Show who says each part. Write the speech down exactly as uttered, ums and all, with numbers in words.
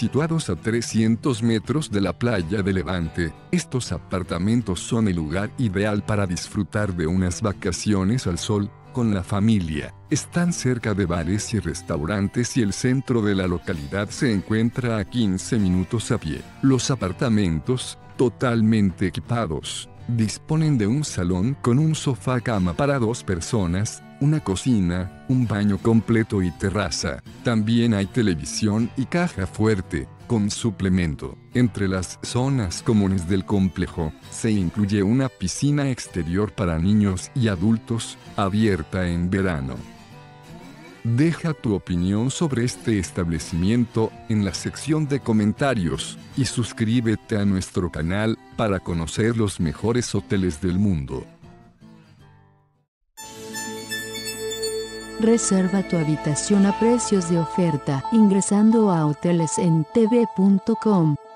Speaker 1: Situados a trescientos metros de la playa de Levante, estos apartamentos son el lugar ideal para disfrutar de unas vacaciones al sol, con la familia. Están cerca de bares y restaurantes y el centro de la localidad se encuentra a quince minutos a pie. Los apartamentos, totalmente equipados, disponen de un salón con un sofá-cama para dos personas, una cocina, un baño completo y terraza. También hay televisión y caja fuerte, con suplemento. Entre las zonas comunes del complejo, se incluye una piscina exterior para niños y adultos, abierta en verano. Deja tu opinión sobre este establecimiento en la sección de comentarios y suscríbete a nuestro canal para conocer los mejores hoteles del mundo.
Speaker 2: Reserva tu habitación a precios de oferta ingresando a hoteles en t v punto com.